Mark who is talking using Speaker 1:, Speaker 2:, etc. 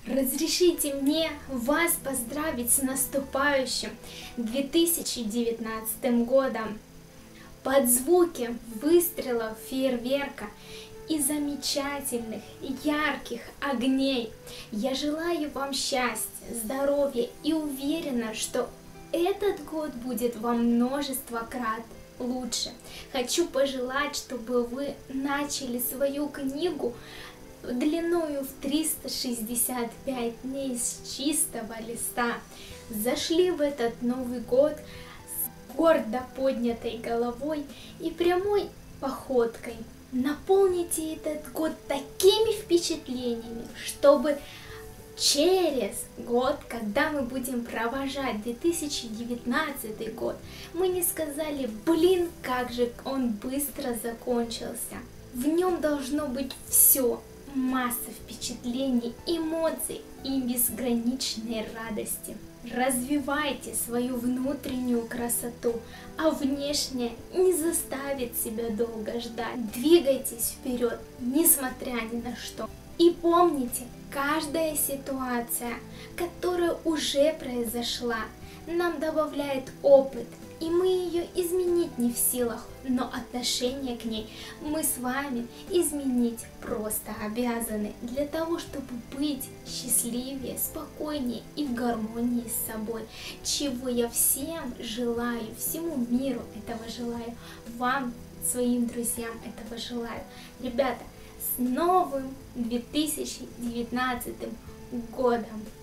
Speaker 1: Разрешите мне вас поздравить с наступающим 2019 годом. Под звуки выстрелов фейерверка и замечательных, ярких огней я желаю вам счастья, здоровья и уверена, что этот год будет во множество крат лучше. Хочу пожелать, чтобы вы начали свою книгу длиною в 365 дней с чистого листа. Зашли в этот Новый год с гордо поднятой головой и прямой походкой. Наполните этот год такими впечатлениями, чтобы через год, когда мы будем провожать 2019 год, мы не сказали: блин, как же он быстро закончился. В нем должно быть все. Масса впечатлений, эмоций и безграничной радости. Развивайте свою внутреннюю красоту, а внешняя не заставит себя долго ждать. Двигайтесь вперед, несмотря ни на что. И помните, каждая ситуация, которая уже произошла, нам добавляет опыт, и мы ее изменить не в силах, но отношение к ней мы с вами изменить просто обязаны, для того, чтобы быть счастливее, спокойнее и в гармонии с собой, чего я всем желаю, всему миру этого желаю, вам, своим друзьям этого желаю. Ребята, с новым 2019 годом!